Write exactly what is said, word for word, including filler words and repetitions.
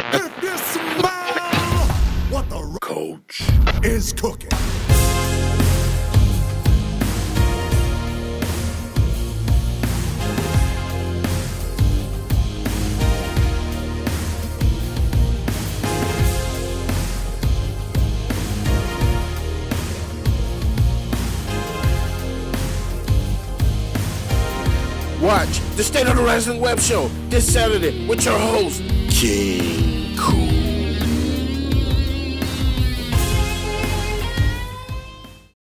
If you smell what the coach is cooking. Watch the State of the Wrestling Web Show this Saturday with your host, King.